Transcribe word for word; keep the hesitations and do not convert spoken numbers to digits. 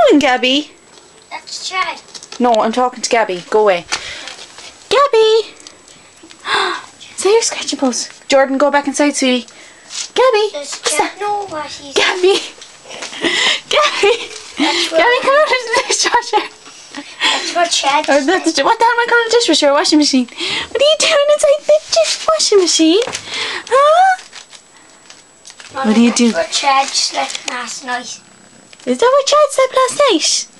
doing, Gabby? That's Chad. No, I'm talking to Gabby. Go away. Gabby! Is that your sketching post? Jordan, go back inside, sweetie. Gabby! Does Chad know what he's... Gabby! Gabby! Gabby, come out of the dishwasher. That's what Chad Or that's, what the hell am I calling a dishwasher? A washing machine. What are you doing inside the dish washing machine? Huh? No, What do you do? That's what Chad slept last night. Is that what Chad slept last night?